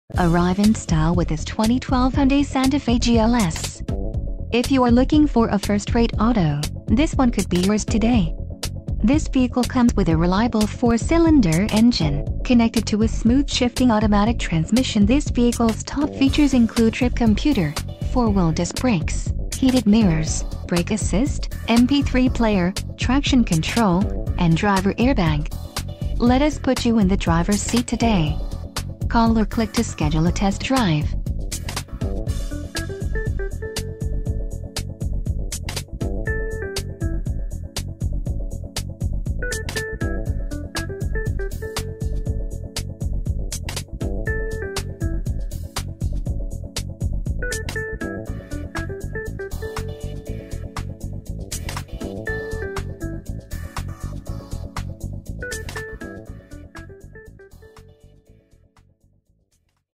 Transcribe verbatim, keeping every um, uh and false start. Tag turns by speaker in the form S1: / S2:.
S1: Arrive in style with this twenty twelve Hyundai Santa Fe G L S. If you are looking for a first-rate auto, this one could be yours today. This vehicle comes with a reliable four-cylinder engine, connected to a smooth shifting automatic transmission. This vehicle's top features include trip computer, four-wheel disc brakes, heated mirrors, brake assist, M P three player, traction control, and driver airbag. Let us put you in the driver's seat today. Call or click to schedule a test drive.